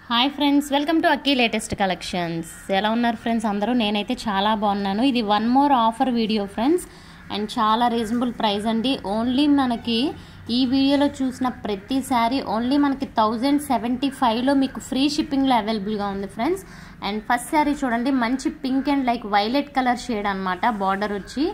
Hi friends, welcome to Akki latest collections. ఎలా ఉన్నారు friends అందరూ? నేనైతే చాలా బాగున్నాను. ఇది one more offer video friends, and చాలా రీజనబుల్ ప్రైస్ అండి. ఓన్లీ మనకి ఈ వీడియోలో చూసిన ప్రతి శారీ ఓన్లీ మనకి 1075లో మీకు ఫ్రీ షిప్పింగ్లో అవైలబుల్గా ఉంది ఫ్రెండ్స్. అండ్ ఫస్ట్ శారీ చూడండి, మంచి pink and like violet colour shade అనమాట. బార్డర్ వచ్చి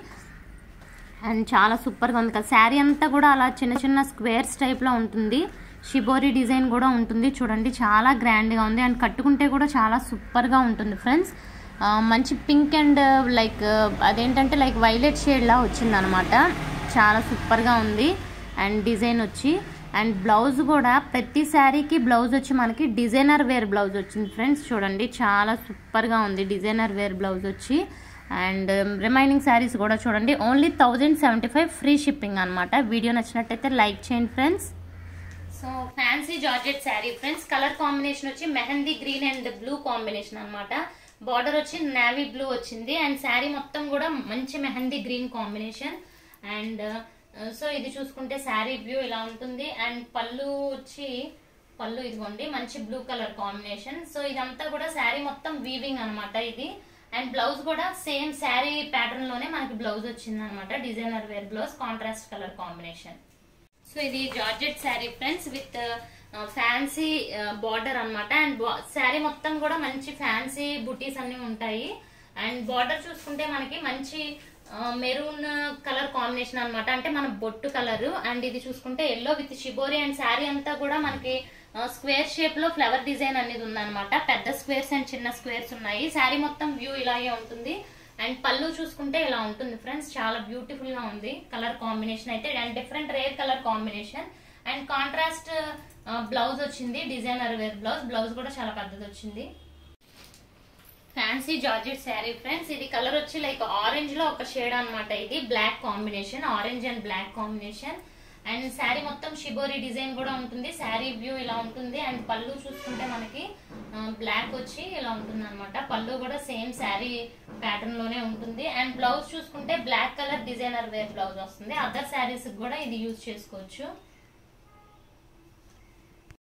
అండ్ చాలా సూపర్గా ఉంది కదా. శారీ అంతా కూడా అలా చిన్న చిన్న స్క్వేర్స్ టైప్లో ఉంటుంది. షిబోరి డిజైన్ కూడా ఉంటుంది చూడండి, చాలా గ్రాండ్గా ఉంది. అండ్ కట్టుకుంటే కూడా చాలా సూపర్గా ఉంటుంది ఫ్రెండ్స్. మంచి పింక్ అండ్ లైక్ అదేంటంటే లైక్ వైలెట్ షేడ్లా వచ్చిందనమాట. చాలా సూపర్గా ఉంది. అండ్ డిజైన్ వచ్చి అండ్ బ్లౌజ్ కూడా ప్రతి శారీకి బ్లౌజ్ వచ్చి మనకి డిజైనర్ వేర్ బ్లౌజ్ వచ్చింది ఫ్రెండ్స్. చూడండి చాలా సూపర్గా ఉంది డిజైనర్ వేర్ బ్లౌజ్ వచ్చి. అండ్ రిమైనింగ్ శారీస్ కూడా చూడండి, ఓన్లీ 1075 ఫ్రీ షిప్పింగ్ అనమాట. వీడియో నచ్చినట్టయితే లైక్ చేయండి friends. So fancy georgette sari friends, colour combination వచ్చి mehndi green and blue combination అనమాట. బార్డర్ వచ్చి నేవీ బ్లూ వచ్చింది. అండ్ శారీ మొత్తం కూడా మంచి mehndi green combination. And so ఇది చూసుకుంటే శారీ వ్యూ ఇలా ఉంటుంది. అండ్ పళ్ళు వచ్చి పళ్ళు ఇదిగోండి మంచి బ్లూ కలర్ కాంబినేషన్. సో ఇదంతా కూడా శారీ మొత్తం వీవింగ్ అనమాట ఇది. అండ్ బ్లౌజ్ కూడా సేమ్ శారీ ప్యాటర్న్ లోనే మనకి బ్లౌజ్ వచ్చింది అనమాట. Designer wear blouse, contrast colour combination. So ఇది georgette sari friends with fancy border అనమాట. అండ్ శారీ మొత్తం కూడా మంచి ఫ్యాన్సీ బుటీస్ అన్ని ఉంటాయి. అండ్ బార్డర్ చూసుకుంటే మనకి మంచి మెరూన్ కలర్ కాంబినేషన్ అనమాట, అంటే మన బొట్టు కలర్. అండ్ ఇది చూసుకుంటే yellow with shibori. And sari అంతా కూడా మనకి స్క్వేర్ షేప్ లో ఫ్లవర్ డిజైన్ అనేది ఉందన్నమాట. పెద్ద స్క్వేర్స్ అండ్ చిన్న స్క్వేర్స్ ఉన్నాయి. శారీ మొత్తం వ్యూ ఇలాగే ఉంటుంది. అండ్ పళ్ళు చూసుకుంటే ఇలా ఉంటుంది ఫ్రెండ్స్, చాలా బ్యూటిఫుల్ గా ఉంది కలర్ కాంబినేషన్ అయితే. And different rare colour combination. And contrast blouse వచ్చింది, డిజైనర్ వేర్ బ్లౌజ్. బ్లౌజ్ కూడా చాలా పెద్దది వచ్చింది. ఫ్యాన్సీ జార్జెట్ శారీ ఫ్రెండ్స్, ఇది కలర్ వచ్చి లైక్ ఆరెంజ్ లో ఒక షేడ్ అనమాట. ఇది black combination, orange and black combination. And sari మొత్తం షిబోరి డిజైన్ కూడా ఉంటుంది. శారీ వ్యూ ఇలా ఉంటుంది. అండ్ పళ్ళు చూసుకుంటే మనకి బ్లాక్ వచ్చి ఇలా ఉంటుంది అనమాట. పళ్ళు కూడా సేమ్ శారీ ప్యాటర్న్ లోనే ఉంటుంది. అండ్ బ్లౌజ్ చూసుకుంటే black colour designer wear blouse వస్తుంది. అదర్ శారీస్ కూడా ఇది యూజ్ చేసుకోవచ్చు.